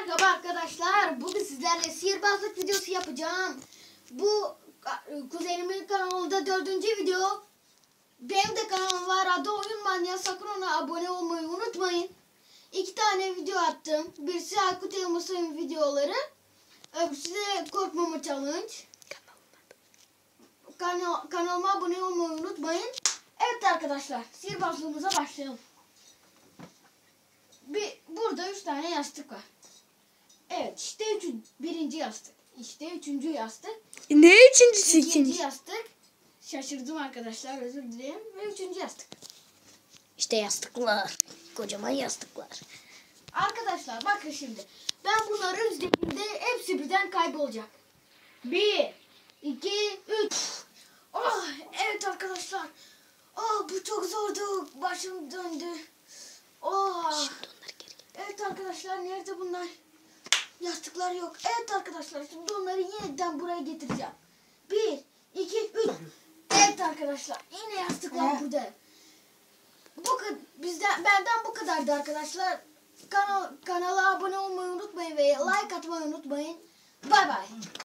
Merhaba arkadaşlar. Bugün sizlerle sihirbazlık videosu yapacağım. Bu kuzenimin kanalında 4. video. Benim de kanalım var. Adı Oyun Manyağı. Sakın ona abone olmayı unutmayın. 2 tane video attım. Birisi Aykut Elmas'ın videoları. Öbürsü de korkmama challenge. Kanalıma abone olmayı unutmayın. Evet arkadaşlar. Sihirbazlığımıza başlayalım. Burada 3 tane yastık var. Evet işte birinci yastık. İşte üçüncü yastık. Ne üçüncüsü? İkinci yastık. Şaşırdım arkadaşlar, özür dilerim. Ve üçüncü yastık. İşte yastıklar. Kocaman yastıklar. Arkadaşlar bakın şimdi. Ben bunları izlediğimde hepsi birden kaybolacak. 1, 2, 3. Oh, evet arkadaşlar. Oh, bu çok zordu. Başım döndü. Oh. Şimdi onları geri getir. Evet arkadaşlar, nerede bunlar? Yastıklar yok. Evet arkadaşlar, şimdi onları yeniden buraya getireceğim. 1, 2, 3. Evet arkadaşlar, yine yastıklar burada. Benden bu kadardı arkadaşlar. Kanala abone olmayı unutmayın ve like atmayı unutmayın. Bay bay.